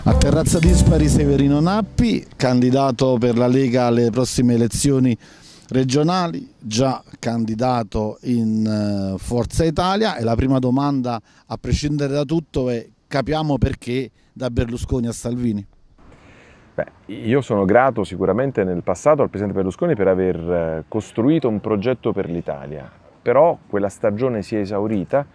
A Terrazza Dispari Severino Nappi, candidato per la Lega alle prossime elezioni regionali, già candidato in Forza Italia, e la prima domanda, a prescindere da tutto, è: capiamo perché da Berlusconi a Salvini? Beh, io sono grato sicuramente nel passato al Presidente Berlusconi per aver costruito un progetto per l'Italia, però quella stagione si è esaurita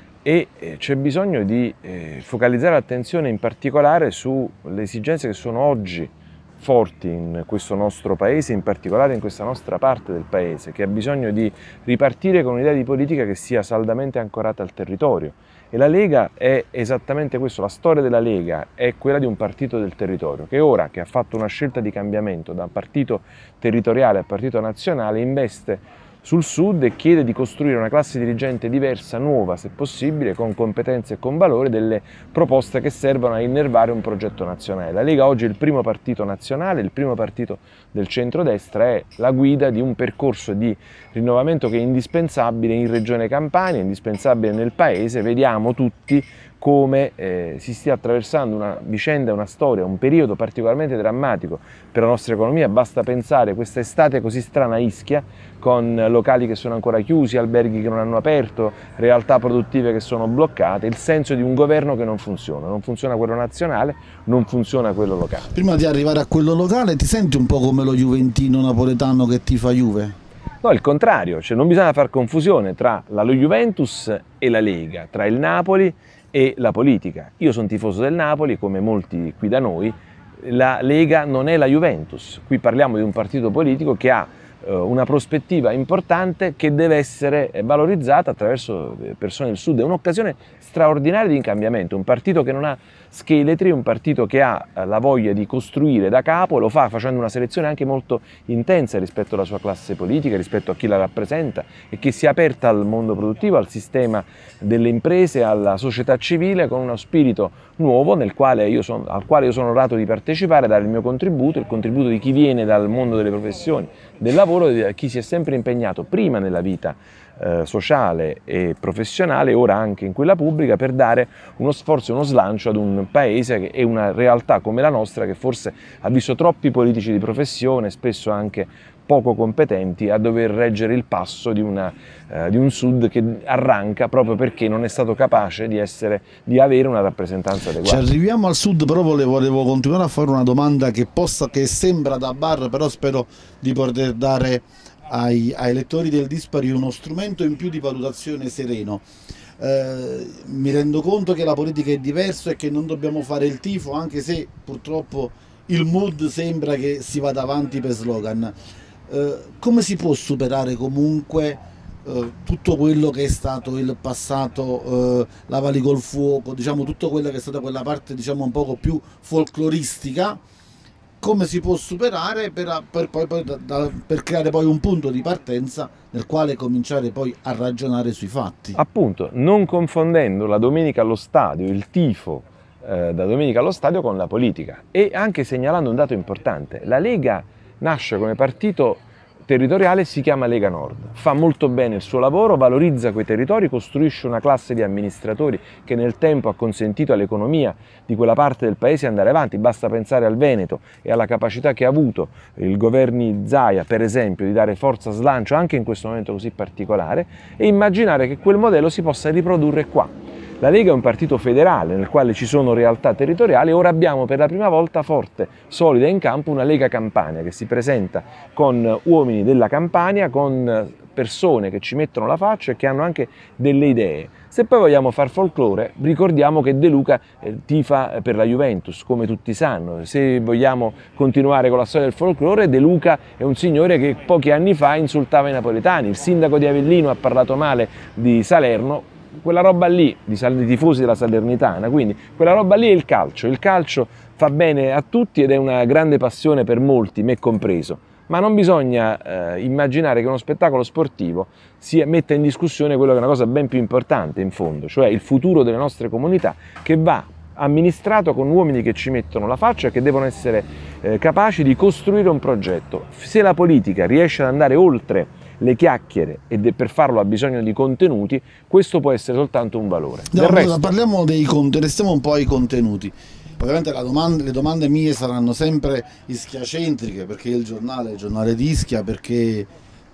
e c'è bisogno di focalizzare l'attenzione in particolare sulle esigenze che sono oggi forti in questo nostro paese, in particolare in questa nostra parte del paese, che ha bisogno di ripartire con un'idea di politica che sia saldamente ancorata al territorio. E la Lega è esattamente questo, la storia della Lega è quella di un partito del territorio, che ora che ha fatto una scelta di cambiamento da partito territoriale a partito nazionale, investe sul Sud e chiede di costruire una classe dirigente diversa, nuova se possibile, con competenze e con valore, delle proposte che servono a innervare un progetto nazionale. La Lega oggi è il primo partito nazionale, il primo partito del centrodestra, è la guida di un percorso di rinnovamento che è indispensabile in Regione Campania, indispensabile nel Paese. Vediamo tutti come si stia attraversando una vicenda, una storia, un periodo particolarmente drammatico per la nostra economia. Basta pensare questa estate così strana a Ischia, con locali che sono ancora chiusi, alberghi che non hanno aperto, realtà produttive che sono bloccate, il senso di un governo che non funziona quello nazionale, non funziona quello locale. Prima di arrivare a quello locale, ti senti un po' come lo juventino napoletano che tifa Juve? No, il contrario, cioè non bisogna far confusione tra la Juventus e la Lega, tra il Napoli e la politica. Io sono tifoso del Napoli, come molti qui da noi. La Lega non è la Juventus, qui parliamo di un partito politico che ha una prospettiva importante che deve essere valorizzata attraverso persone del Sud. È un'occasione straordinaria di cambiamento, un partito che non ha scheletri, un partito che ha la voglia di costruire da capo, lo fa facendo una selezione anche molto intensa rispetto alla sua classe politica, rispetto a chi la rappresenta, e che si è aperta al mondo produttivo, al sistema delle imprese, alla società civile, con uno spirito nuovo al quale io sono onorato di partecipare, dare il mio contributo, il contributo di chi viene dal mondo delle professioni, del lavoro, di chi si è sempre impegnato prima nella vita sociale e professionale, ora anche in quella pubblica, per dare uno sforzo e uno slancio ad un paese che è una realtà come la nostra, che forse ha visto troppi politici di professione, spesso anche poco competenti, a dover reggere il passo di un Sud che arranca proprio perché non è stato capace di avere una rappresentanza adeguata. Ci arriviamo al Sud, però volevo continuare a fare una domanda che sembra da bar, però spero di poter dare ai lettori del Dispari uno strumento in più di valutazione sereno. Mi rendo conto che la politica è diversa e che non dobbiamo fare il tifo, anche se purtroppo il mood sembra che si vada avanti per slogan. Come si può superare comunque tutto quello che è stato il passato, la Vali col fuoco, diciamo tutto quello che è stata quella parte, diciamo, un poco più folcloristica? Come si può superare per creare poi un punto di partenza nel quale cominciare poi a ragionare sui fatti? Appunto, non confondendo la domenica allo stadio, il tifo da domenica allo stadio, con la politica, e anche segnalando un dato importante: la Lega nasce come partito territoriale, si chiama Lega Nord, fa molto bene il suo lavoro, valorizza quei territori, costruisce una classe di amministratori che nel tempo ha consentito all'economia di quella parte del paese andare avanti. Basta pensare al Veneto e alla capacità che ha avuto il governo Zaia, per esempio, di dare forza, slancio anche in questo momento così particolare, e immaginare che quel modello si possa riprodurre qua. La Lega è un partito federale nel quale ci sono realtà territoriali. Ora abbiamo per la prima volta forte, solida in campo, una Lega Campania che si presenta con uomini della Campania, con persone che ci mettono la faccia e che hanno anche delle idee. Se poi vogliamo far folklore, ricordiamo che De Luca tifa per la Juventus, come tutti sanno. Se vogliamo continuare con la storia del folklore, De Luca è un signore che pochi anni fa insultava i napoletani. Il sindaco di Avellino ha parlato male di Salerno. Quella roba lì, di tifosi della Salernitana, quindi quella roba lì è il calcio fa bene a tutti ed è una grande passione per molti, me compreso, ma non bisogna immaginare che uno spettacolo sportivo metta in discussione quello che è una cosa ben più importante in fondo, cioè il futuro delle nostre comunità, che va amministrato con uomini che ci mettono la faccia e che devono essere capaci di costruire un progetto. Se la politica riesce ad andare oltre le chiacchiere e per farlo ha bisogno di contenuti, questo può essere soltanto un valore. Parliamo dei contenuti, restiamo un po' ai contenuti. Ovviamente le domande mie saranno sempre ischia-centriche, perché il giornale di Ischia, perché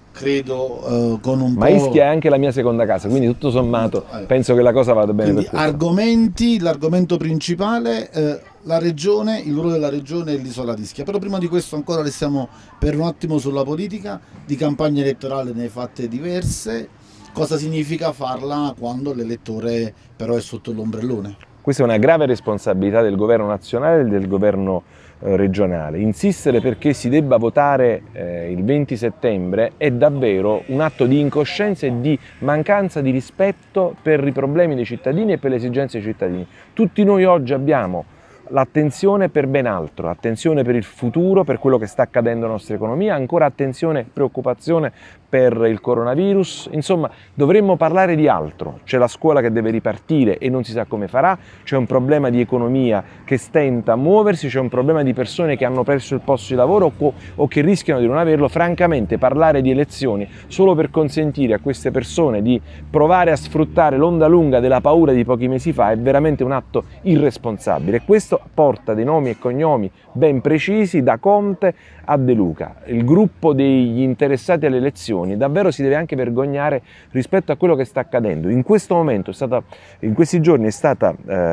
credo con un Ma po'... Ischia è anche la mia seconda casa, quindi tutto sommato penso che la cosa vada bene. Quindi per l'argomento principale, la regione, il ruolo della regione e l'isola di Ischia. Però prima di questo ancora restiamo per un attimo sulla politica. Di campagna elettorale ne hai fatte diverse. Cosa significa farla quando l'elettore però è sotto l'ombrellone? Questa è una grave responsabilità del governo nazionale e del governo regionale. Insistere perché si debba votare il 20 settembre è davvero un atto di incoscienza e di mancanza di rispetto per i problemi dei cittadini e per le esigenze dei cittadini. Tutti noi oggi abbiamo l'attenzione per ben altro, attenzione per il futuro, per quello che sta accadendo nella nostra economia, ancora attenzione e preoccupazione per il coronavirus. Insomma, dovremmo parlare di altro. C'è la scuola che deve ripartire e non si sa come farà, c'è un problema di economia che stenta a muoversi, c'è un problema di persone che hanno perso il posto di lavoro o che rischiano di non averlo. Francamente, parlare di elezioni solo per consentire a queste persone di provare a sfruttare l'onda lunga della paura di pochi mesi fa è veramente un atto irresponsabile. Questo porta dei nomi e cognomi ben precisi, da Conte a De Luca. Il gruppo degli interessati alle elezioni davvero si deve anche vergognare rispetto a quello che sta accadendo. In questo momento, in questi giorni è stata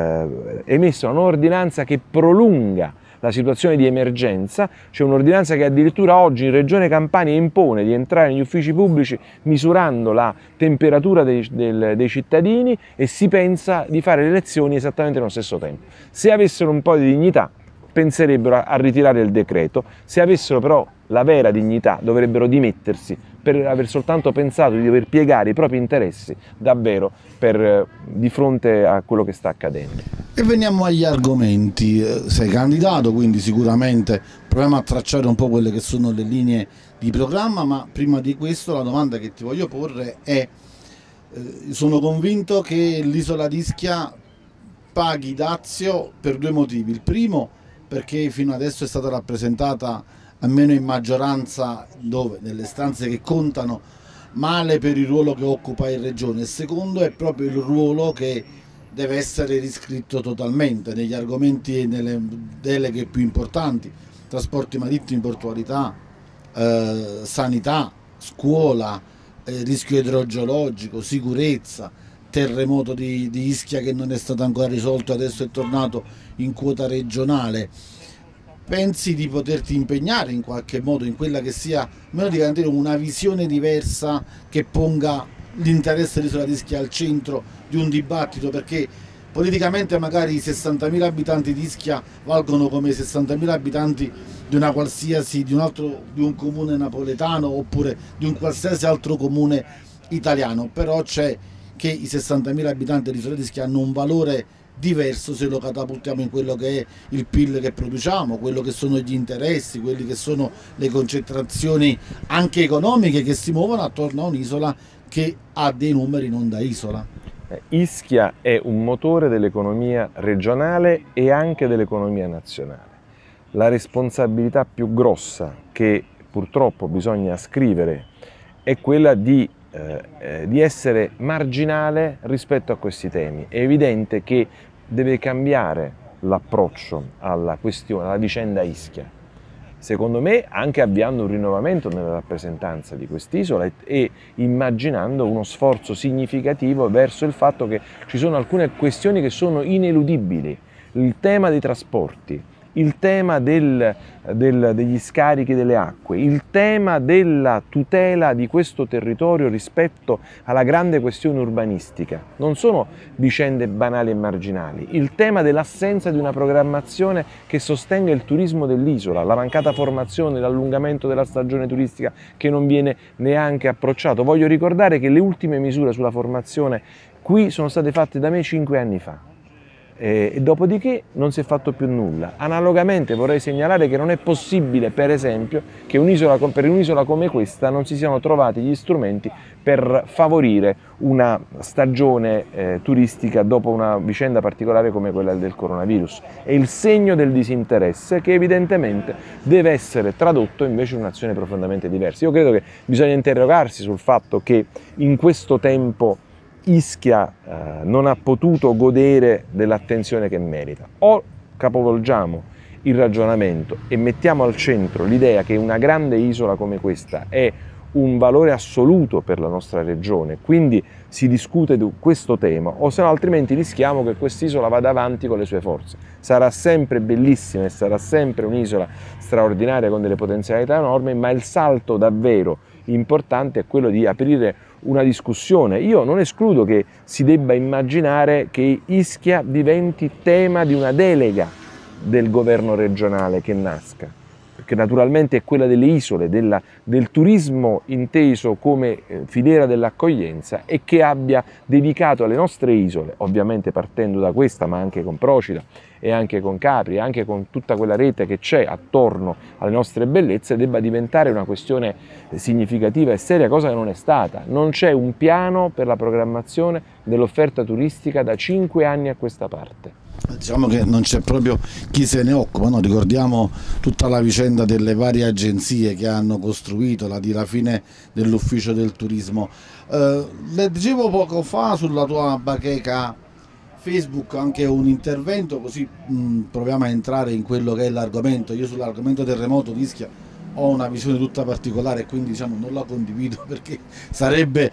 emessa una nuova ordinanza che prolunga la situazione di emergenza. C'è un'ordinanza che addirittura oggi in Regione Campania impone di entrare negli uffici pubblici misurando la temperatura dei cittadini e si pensa di fare le elezioni esattamente nello stesso tempo. Se avessero un po' di dignità penserebbero a ritirare il decreto, se avessero però la vera dignità dovrebbero dimettersi per aver soltanto pensato di dover piegare i propri interessi davvero di fronte a quello che sta accadendo. E veniamo agli argomenti. Sei candidato, quindi sicuramente proviamo a tracciare un po' quelle che sono le linee di programma, ma prima di questo la domanda che ti voglio porre è: sono convinto che l'isola di Ischia paghi dazio per due motivi. Il primo, perché fino adesso è stata rappresentata almeno in maggioranza, dove nelle stanze che contano, male per il ruolo che occupa in regione. Il secondo è proprio il ruolo che deve essere riscritto totalmente negli argomenti e nelle deleghe più importanti: trasporti marittimi, portualità, sanità, scuola, rischio idrogeologico, sicurezza, terremoto di Ischia che non è stato ancora risolto, adesso è tornato in quota regionale. Pensi di poterti impegnare in qualche modo in quella che sia, almeno di garantire una visione diversa che ponga l'interesse dell'isola di Ischia al centro di un dibattito? Perché politicamente magari i 60.000 abitanti di Ischia valgono come i 60.000 abitanti di una qualsiasi, di un comune napoletano oppure di un qualsiasi altro comune italiano, però c'è che i 60.000 abitanti dell'isola di Ischia hanno un valore diverso se lo catapultiamo in quello che è il PIL che produciamo, quello che sono gli interessi, quelli che sono le concentrazioni anche economiche che si muovono attorno a un'isola che ha dei numeri non da isola. Ischia è un motore dell'economia regionale e anche dell'economia nazionale. La responsabilità più grossa che purtroppo bisogna ascrivere è quella di essere marginale rispetto a questi temi. È evidente che deve cambiare l'approccio alla questione, alla vicenda Ischia. Secondo me anche avviando un rinnovamento nella rappresentanza di quest'isola e immaginando uno sforzo significativo verso il fatto che ci sono alcune questioni che sono ineludibili. Il tema dei trasporti, il tema degli scarichi delle acque, il tema della tutela di questo territorio rispetto alla grande questione urbanistica. Non sono vicende banali e marginali. Il tema dell'assenza di una programmazione che sostenga il turismo dell'isola, la mancata formazione, l'allungamento della stagione turistica che non viene neanche approcciato. Voglio ricordare che le ultime misure sulla formazione qui sono state fatte da me 5 anni fa. E dopodiché non si è fatto più nulla. Analogamente vorrei segnalare che non è possibile, per esempio, che per un'isola come questa non si siano trovati gli strumenti per favorire una stagione turistica dopo una vicenda particolare come quella del coronavirus. È il segno del disinteresse che evidentemente deve essere tradotto invece in un'azione profondamente diversa. Io credo che bisogna interrogarsi sul fatto che in questo tempo Ischia non ha potuto godere dell'attenzione che merita. O capovolgiamo il ragionamento e mettiamo al centro l'idea che una grande isola come questa è un valore assoluto per la nostra regione, quindi si discute di questo tema, o se no altrimenti rischiamo che quest'isola vada avanti con le sue forze. Sarà sempre bellissima e sarà sempre un'isola straordinaria con delle potenzialità enormi, ma il salto davvero importante è quello di aprire una discussione. Io non escludo che si debba immaginare che Ischia diventi tema di una delega del governo regionale che nasca, perché naturalmente è quella delle isole, del turismo inteso come filiera dell'accoglienza, e che abbia dedicato alle nostre isole, ovviamente partendo da questa, ma anche con Procida e anche con Capri, anche con tutta quella rete che c'è attorno alle nostre bellezze, debba diventare una questione significativa e seria, cosa che non è stata. Non c'è un piano per la programmazione dell'offerta turistica da 5 anni a questa parte. Diciamo che non c'è proprio chi se ne occupa, no? Ricordiamo tutta la vicenda delle varie agenzie che hanno costruito la fine dell'ufficio del turismo. Leggevo poco fa sulla tua bacheca Facebook anche un intervento, così proviamo a entrare in quello che è l'argomento. Io sull'argomento terremoto di Ischia ho una visione tutta particolare e quindi diciamo non la condivido perché sarebbe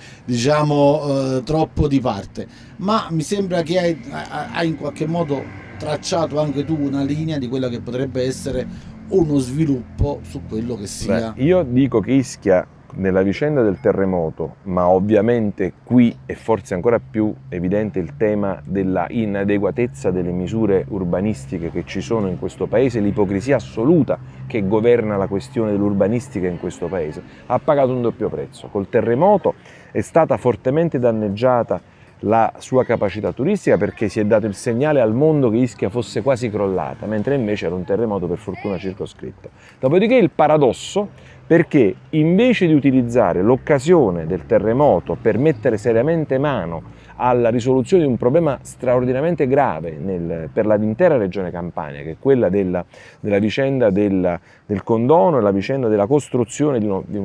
troppo di parte, ma mi sembra che hai in qualche modo tracciato anche tu una linea di quello che potrebbe essere uno sviluppo su quello che sia. Beh, io dico che Ischia nella vicenda del terremoto, ma ovviamente qui è forse ancora più evidente il tema della inadeguatezza delle misure urbanistiche che ci sono in questo paese, l'ipocrisia assoluta che governa la questione dell'urbanistica in questo paese, ha pagato un doppio prezzo. Col terremoto è stata fortemente danneggiata la sua capacità turistica, perché si è dato il segnale al mondo che Ischia fosse quasi crollata, mentre invece era un terremoto per fortuna circoscritto. Dopodiché il paradosso, perché invece di utilizzare l'occasione del terremoto per mettere seriamente mano alla risoluzione di un problema straordinariamente grave per l'intera regione Campania, che è quella della vicenda del condono e la vicenda della costruzione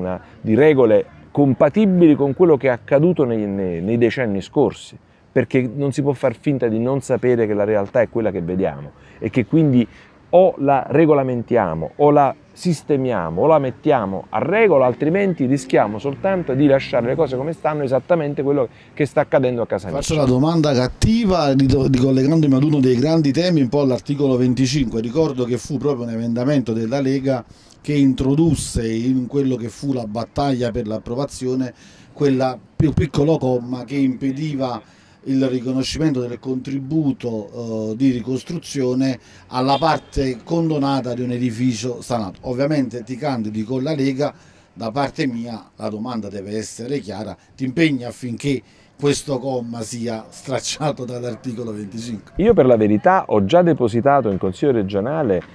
di regole compatibili con quello che è accaduto nei decenni scorsi, perché non si può far finta di non sapere che la realtà è quella che vediamo e che quindi o la regolamentiamo o la sistemiamo o la mettiamo a regola, altrimenti rischiamo soltanto di lasciare le cose come stanno, esattamente quello che sta accadendo a casa mia. Faccio la domanda cattiva ricollegandomi ad uno dei grandi temi, un po' all'articolo 25. Ricordo che fu proprio un emendamento della Lega che introdusse in quello che fu la battaglia per l'approvazione quella più piccolo comma che impediva il riconoscimento del contributo di ricostruzione alla parte condonata di un edificio sanato. Ovviamente ti candidi con la Lega, da parte mia la domanda deve essere chiara: ti impegni affinché questo comma sia stracciato dall'articolo 25? Io per la verità ho già depositato in Consiglio regionale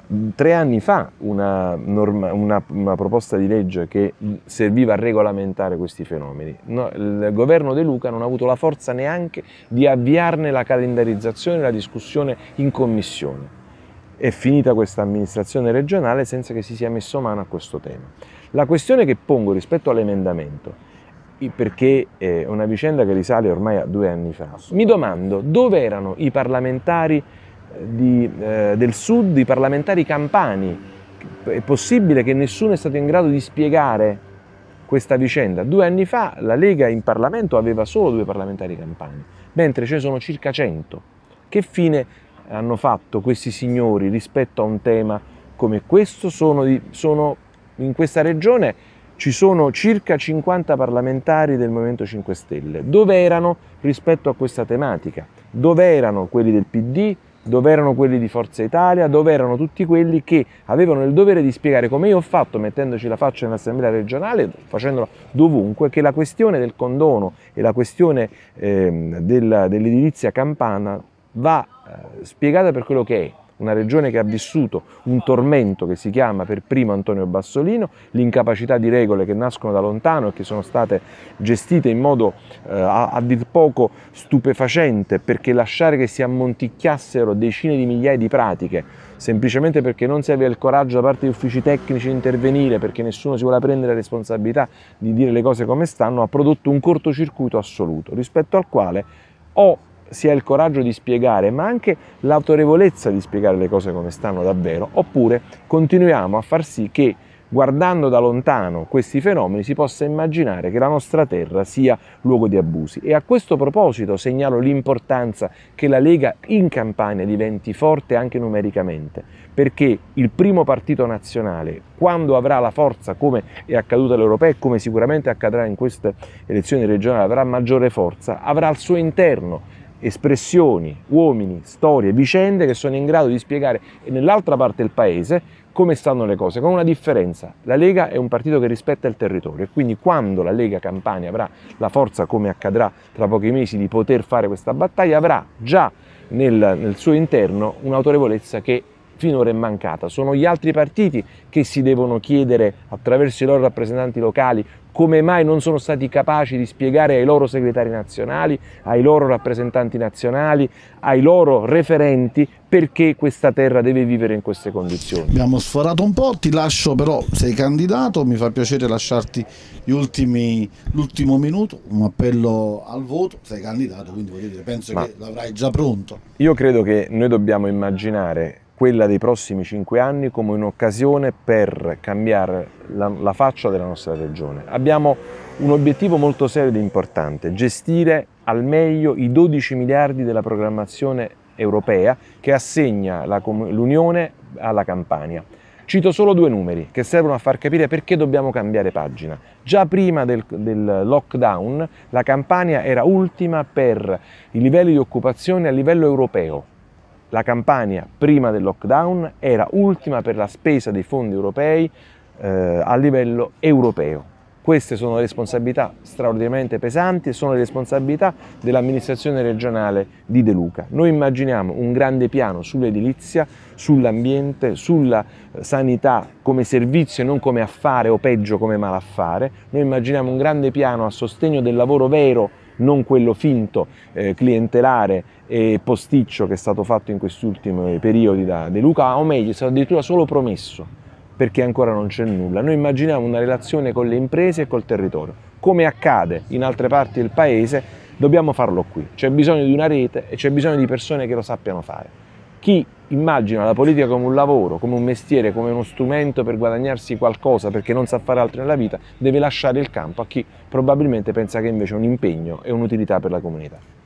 3 anni fa una proposta di legge che serviva a regolamentare questi fenomeni. No, il governo De Luca non ha avuto la forza neanche di avviarne la calendarizzazione e la discussione in commissione. È finita questa amministrazione regionale senza che si sia messo mano a questo tema. La questione che pongo rispetto all'emendamento, perché è una vicenda che risale ormai a 2 anni fa, mi domando dove erano i parlamentari del sud, i parlamentari campani. È possibile che nessuno è stato in grado di spiegare questa vicenda? 2 anni fa la Lega in Parlamento aveva solo 2 parlamentari campani, mentre ce ne sono circa 100. Che fine hanno fatto questi signori rispetto a un tema come questo? In questa regione ci sono circa 50 parlamentari del Movimento 5 Stelle. Dove erano rispetto a questa tematica? Dove erano quelli del PD? Dove erano quelli di Forza Italia? Dove erano tutti quelli che avevano il dovere di spiegare, come io ho fatto mettendoci la faccia nell'Assemblea regionale, facendolo dovunque, che la questione del condono e la questione dell'edilizia campana va spiegata per quello che è. Una regione che ha vissuto un tormento che si chiama per primo Antonio Bassolino, l'incapacità di regole che nascono da lontano e che sono state gestite in modo a dir poco stupefacente, perché lasciare che si ammonticchiassero decine di migliaia di pratiche semplicemente perché non si aveva il coraggio da parte degli uffici tecnici di intervenire, perché nessuno si vuole prendere la responsabilità di dire le cose come stanno, ha prodotto un cortocircuito assoluto, rispetto al quale ho si ha il coraggio di spiegare, ma anche l'autorevolezza di spiegare le cose come stanno davvero, oppure continuiamo a far sì che, guardando da lontano questi fenomeni, si possa immaginare che la nostra terra sia luogo di abusi. E a questo proposito segnalo l'importanza che la Lega in Campania diventi forte anche numericamente, perché il primo partito nazionale, quando avrà la forza, come è accaduto alle europee e come sicuramente accadrà in queste elezioni regionali, avrà maggiore forza, avrà al suo interno espressioni, uomini, storie, vicende che sono in grado di spiegare nell'altra parte del paese come stanno le cose, con una differenza: la Lega è un partito che rispetta il territorio, e quindi quando la Lega Campania avrà la forza, come accadrà tra pochi mesi, di poter fare questa battaglia, avrà già nel suo interno un'autorevolezza che finora è mancata. Sono gli altri partiti che si devono chiedere, attraverso i loro rappresentanti locali, come mai non sono stati capaci di spiegare ai loro segretari nazionali, ai loro rappresentanti nazionali, ai loro referenti, perché questa terra deve vivere in queste condizioni. Abbiamo sforato un po', ti lascio però, sei candidato, mi fa piacere lasciarti l'ultimo minuto, un appello al voto, sei candidato, quindi voglio dire, penso che l'avrai già pronto. Io credo che noi dobbiamo immaginare quella dei prossimi 5 anni come un'occasione per cambiare la faccia della nostra regione. Abbiamo un obiettivo molto serio ed importante: gestire al meglio i 12 miliardi della programmazione europea che assegna l'Unione alla Campania. Cito solo 2 numeri che servono a far capire perché dobbiamo cambiare pagina. Già prima del lockdown la Campania era ultima per i livelli di occupazione a livello europeo. La Campania prima del lockdown era ultima per la spesa dei fondi europei a livello europeo. Queste sono responsabilità straordinariamente pesanti e sono le responsabilità dell'amministrazione regionale di De Luca. Noi immaginiamo un grande piano sull'edilizia, sull'ambiente, sulla sanità come servizio e non come affare, o peggio come malaffare. Noi immaginiamo un grande piano a sostegno del lavoro vero, non quello finto, clientelare e posticcio che è stato fatto in questi ultimi periodi da De Luca, o meglio, è stato addirittura solo promesso, perché ancora non c'è nulla. Noi immaginiamo una relazione con le imprese e col territorio. Come accade in altre parti del paese, dobbiamo farlo qui. C'è bisogno di una rete e c'è bisogno di persone che lo sappiano fare. Chi immagina la politica come un lavoro, come un mestiere, come uno strumento per guadagnarsi qualcosa perché non sa fare altro nella vita, deve lasciare il campo a chi probabilmente pensa che invece è un impegno e un'utilità per la comunità.